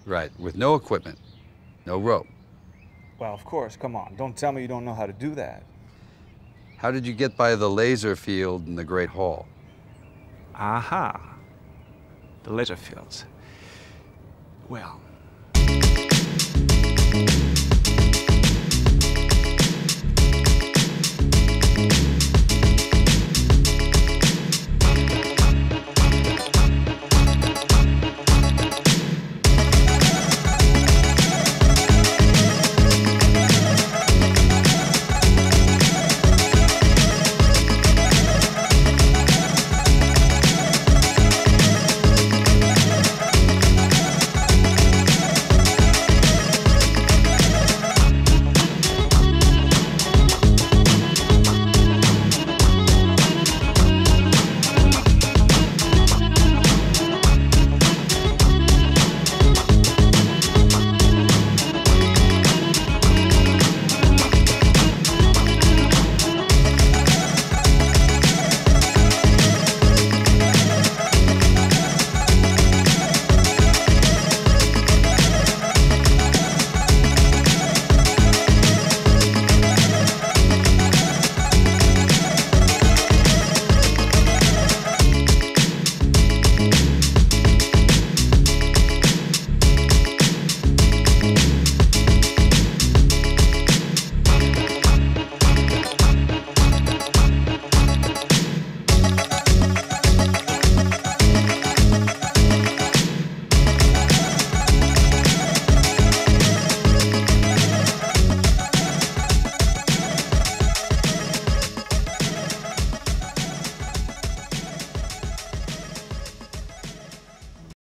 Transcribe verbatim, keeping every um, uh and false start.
Right, with no equipment, no rope. Well, of course, come on. Don't tell me you don't know how to do that. How did you get by the laser field in the Great Hall? Aha. The laser fields. Well...